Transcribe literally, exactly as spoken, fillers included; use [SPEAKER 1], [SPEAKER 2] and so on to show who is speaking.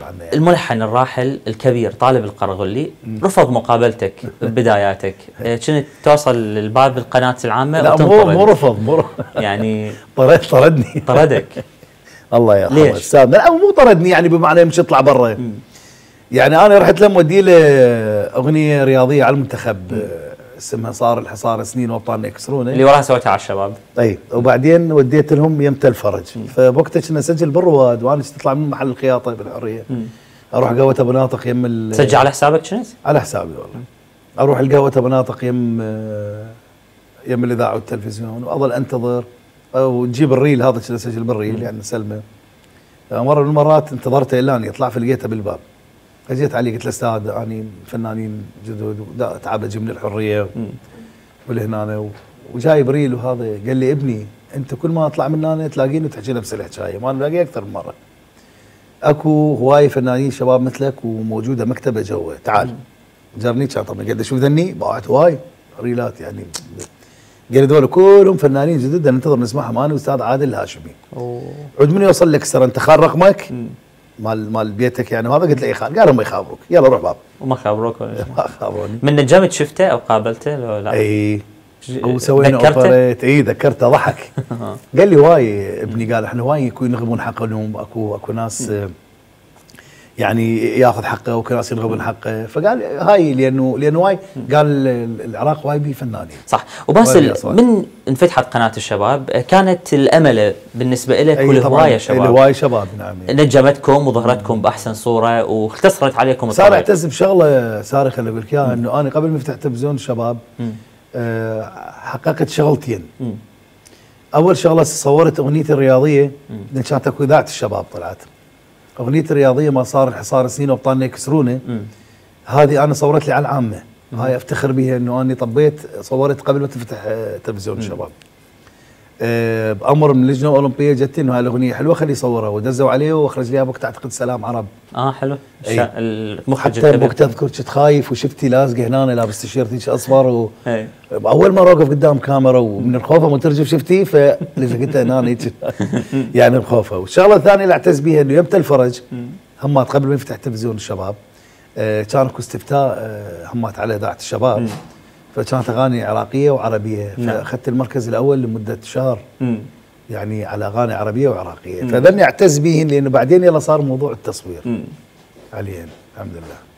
[SPEAKER 1] يعني.
[SPEAKER 2] الملحن الراحل الكبير طالب القرغلي رفض مقابلتك ببداياتك، كنت توصل للباب القناة العامة
[SPEAKER 1] لا مو مو رفض مو
[SPEAKER 2] يعني
[SPEAKER 1] طرد طردني
[SPEAKER 2] طردك
[SPEAKER 1] الله يرحمه السام. لا مو طردني يعني بمعنى يمشي يطلع برا. يعني انا رحت له مودي له اغنيه رياضيه على المنتخب اسمها صار الحصار سنين وابطالنا يكسرونه
[SPEAKER 2] اللي وراها سويتها على الشباب.
[SPEAKER 1] اي وبعدين وديت لهم يمت الفرج. فبوقتها كنا نسجل بالرواد وانا كنت اطلع من محل الخياطه بالحريه مم. اروح قهوه ابو ناطق يم
[SPEAKER 2] تسجل على حسابك كنت؟
[SPEAKER 1] على حسابي والله. اروح القهوه ابو ناطق يم يم الاذاعه والتلفزيون واظل انتظر وتجيب الريل هذا كنا نسجل بالريل يعني سلمه. مره من المرات انتظرته الا ان يطلع فلقيته بالباب. اجيت عليه قلت له استاذ اني فنانين جدد تعب اجي من الحريه والهنا وجايب ريل وهذا. قال لي ابني انت كل ما اطلع من هنا تلاقيني وتحكي نفس الحكايه ما نلاقي اكثر من مره. اكو هواي فنانين شباب مثلك وموجوده مكتبه جوا تعال. جابني كان طبعا قال شو ذني باعت هواي ريلات يعني. قال لي ذول كلهم فنانين جدد ننتظر نسمعهم انا واستاذ عادل الهاشمي. عود من يوصل لك سر انت خال رقمك مال مال بيتك يعني هذا. قلت له اي خال. قالوا ما يخابروك يلا روح باب.
[SPEAKER 2] وما خابروك ولا
[SPEAKER 1] ما خابروني.
[SPEAKER 2] من نجمت شفته او قابلته لو لا؟
[SPEAKER 1] اي وسوينا اوبريت. اي ذكرته ضحك. قال لي واي ابني قال احنا واي يكون ينغبون حقهم اكو اكو ناس يعني ياخذ حقه وكل ناس ينغبون حقه. فقال هاي لانه لانه واي قال العراق واي بيه فنانين.
[SPEAKER 2] صح. وباسل من انفتحت قناه الشباب كانت الامله بالنسبه لك والهوايه شباب.
[SPEAKER 1] الهوايه شباب نعم.
[SPEAKER 2] نجمتكم وظهرتكم باحسن صوره واختصرت عليكم الطريق.
[SPEAKER 1] صار اعتز بشغله ساري خليني اقول لك اياها انه انا قبل ما افتح تلفزيون الشباب أه حققت شغلتين. م. اول شغله صورت اغنيتي الرياضيه لان كانت اكو اذاعه الشباب طلعت. اغنيتي الرياضيه ما صار الحصار سنين وابطالنا يكسرونه. هذه انا صورت لي على العامه. م. هاي افتخر بها انه اني طبيت صورت قبل ما تفتح تلفزيون الشباب. أه بامر من اللجنه الاولمبيه جت انه هاي الاغنيه حلوه خليه يصورها ودزوا عليه واخرج لي بوقت اعتقد سلام عرب.
[SPEAKER 2] اه حلو.
[SPEAKER 1] المخرج حتى بوقت اذكر كنت خايف وشفتي لازقه هنا لابس تيشيرت اصفر و اول مره اوقف قدام كاميرا ومن الخوفه مترجف شفتي فلقيتها هنا هيك يعني الخوفه. والشغله الثانيه اللي اعتز بها انه يمت الفرج همات قبل ما يفتح تلفزيون الشباب آه كان اكو استفتاء آه همات على اذاعه الشباب. م. فكانت اغاني عراقيه وعربيه. نعم. فاخذت المركز الاول لمده شهر. م. يعني على اغاني عربيه وعراقيه. فذني اعتز بهن لانه بعدين يلا صار موضوع التصوير. م. حاليا الحمد لله.